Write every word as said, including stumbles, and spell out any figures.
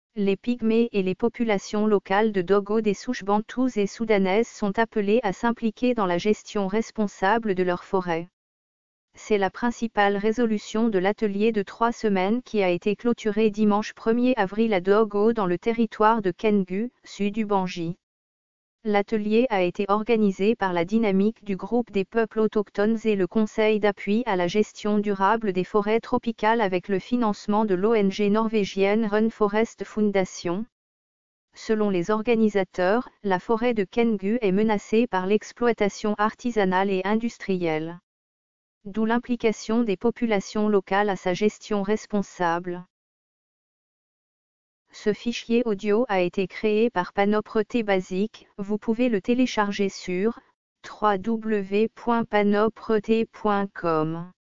Les Pygmées et les populations locales de Dogo des souches bantoues et soudanaises sont appelées à s'impliquer dans la gestion responsable de leurs forêts. C'est la principale résolution de l'atelier de trois semaines qui a été clôturé dimanche premier avril à Dogo dans le territoire de Kengu, sud du Bandji. L'atelier a été organisé par la dynamique du groupe des peuples autochtones et le Conseil d'appui à la gestion durable des forêts tropicales avec le financement de l'O N G norvégienne Run Forest Foundation. Selon les organisateurs, la forêt de Kengu est menacée par l'exploitation artisanale et industrielle. D'où l'implication des populations locales à sa gestion responsable. Ce fichier audio a été créé par Panopre Basic, vous pouvez le télécharger sur w w w point panopre point com.